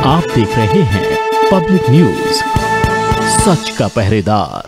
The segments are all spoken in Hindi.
आप देख रहे हैं पब्लिक न्यूज, सच का पहरेदार।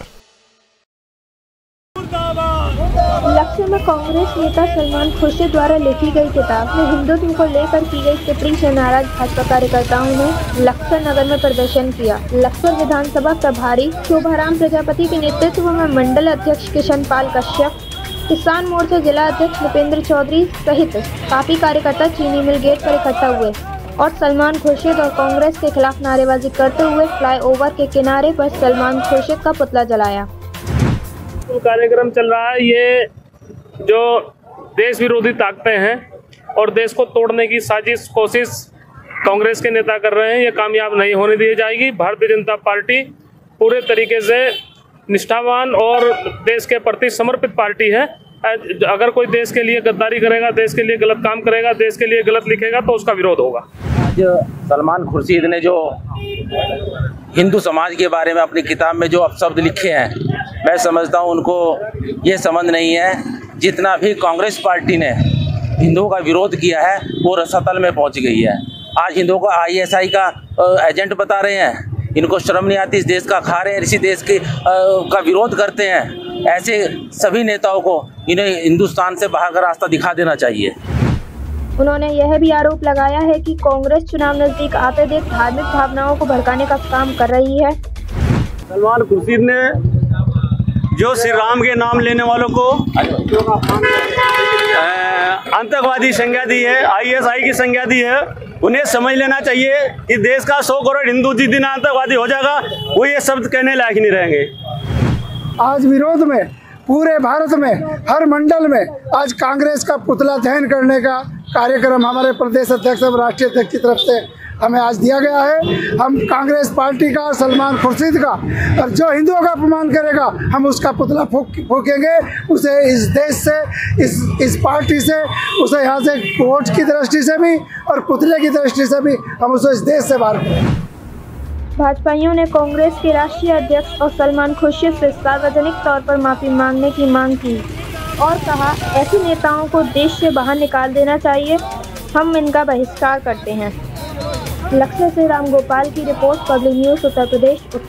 लखनऊ में कांग्रेस नेता सलमान खुर्शीद द्वारा लिखी गई किताब में हिंदुत्व को लेकर की गई टिप्पणी से नाराज भाजपा कार्यकर्ताओं ने लक्सर नगर में प्रदर्शन किया। लक्सर विधानसभा प्रभारी शोभाराम प्रजापति के नेतृत्व में मंडल अध्यक्ष किशन पाल कश्यप, किसान मोर्चा जिला अध्यक्ष भूपेंद्र चौधरी सहित काफी कार्यकर्ता चीनी मिल गेट पर इकट्ठा हुए और सलमान खुर्शीद और कांग्रेस के खिलाफ नारेबाजी करते हुए फ्लाईओवर के किनारे पर सलमान खुर्शीद का पुतला जलाया। तो कार्यक्रम चल रहा है, ये जो देश विरोधी ताकतें हैं और देश को तोड़ने की साजिश कोशिश कांग्रेस के नेता कर रहे हैं, ये कामयाब नहीं होने दी जाएगी। भारतीय जनता पार्टी पूरे तरीके से निष्ठावान और देश के प्रति समर्पित पार्टी है। अगर कोई देश के लिए गद्दारी करेगा, देश के लिए गलत काम करेगा, देश के लिए गलत लिखेगा तो उसका विरोध होगा। आज सलमान खुर्शीद ने जो हिंदू समाज के बारे में अपनी किताब में जो अपशब्द लिखे हैं, मैं समझता हूं उनको ये समझ नहीं है। जितना भी कांग्रेस पार्टी ने हिंदुओं का विरोध किया है वो रसातल में पहुंच गई है। आज हिंदुओं को आईएसआई का एजेंट बता रहे हैं, इनको शर्म नहीं आती, इस देश का खा रहे हैं, इसी देश के का विरोध करते हैं। ऐसे सभी नेताओं को इन्हें हिंदुस्तान से बाहर का रास्ता दिखा देना चाहिए। उन्होंने यह भी आरोप लगाया है कि कांग्रेस चुनाव नजदीक आते देख धार्मिक भावनाओं को भड़काने का काम कर रही है। सलमान खुर्शीद ने जो श्री राम के नाम लेने वालों को आतंकवादी संज्ञा दी है, आईएसआई की संज्ञा दी है, उन्हें समझ लेना चाहिए कि देश का 100 करोड़ हिंदू जिस दिन आतंकवादी हो जाएगा वो ये शब्द कहने लायक नहीं रहेंगे। आज विरोध में पूरे भारत में हर मंडल में आज कांग्रेस का पुतला दहन करने का कार्यक्रम हमारे प्रदेश अध्यक्ष और राष्ट्रीय अध्यक्ष की तरफ से हमें आज दिया गया है। हम कांग्रेस पार्टी का, सलमान खुर्शीद का, और जो हिंदुओं का अपमान करेगा हम उसका पुतला फूकेंगे, उसे इस देश से, इस पार्टी से, उसे यहाँ से वोट की दृष्टि से भी और पुतले की दृष्टि से भी हम उसे इस देश से बाहर करेंगे। भाजपाइयों ने कांग्रेस के राष्ट्रीय अध्यक्ष और सलमान खुर्शीद से सार्वजनिक तौर पर माफी मांगने की मांग की और कहा, ऐसे नेताओं को देश से बाहर निकाल देना चाहिए, हम इनका बहिष्कार करते हैं। लखनऊ से राम गोपाल की रिपोर्ट, पब्लिक न्यूज उत्तर प्रदेश।